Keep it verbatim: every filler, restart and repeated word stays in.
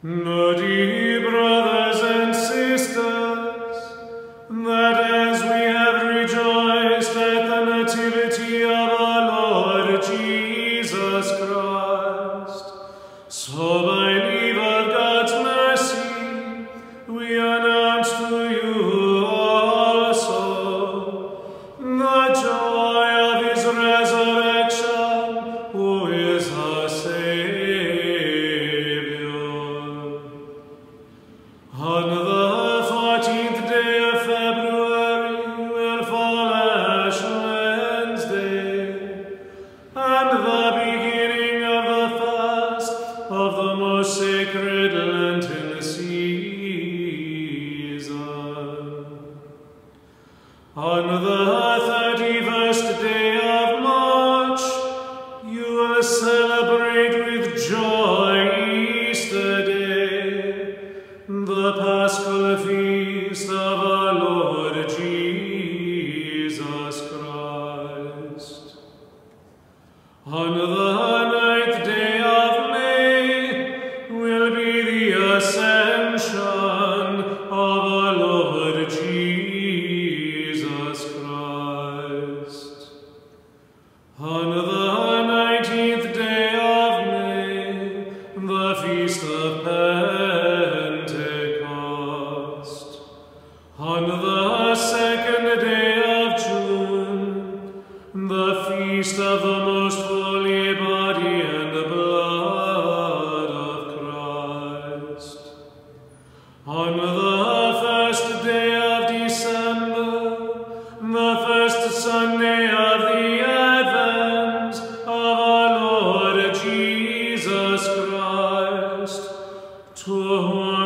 Now, dear brothers and sisters, that as we have rejoiced at the nativity of our Lord Jesus Christ, so by leave of God's mercy, we announce to you also the joy of his resurrection, who is our Savior. On the fourteenth day of February will fall Ash Wednesday, and the beginning of the fast of the most sacred Lenten season. On the thirty-first day of March, you will celebrate with joy Easter Day, the Paschal feast of our Lord Jesus Christ. On the ninth day of May will be the Ascension of our Lord Jesus Christ. On the nineteenth day of May, the feast of Pentecost. On the second day of June, the feast of the most holy body and blood of Christ. On the first day of December, the first Sunday of the Advent of our Lord Jesus Christ, to whom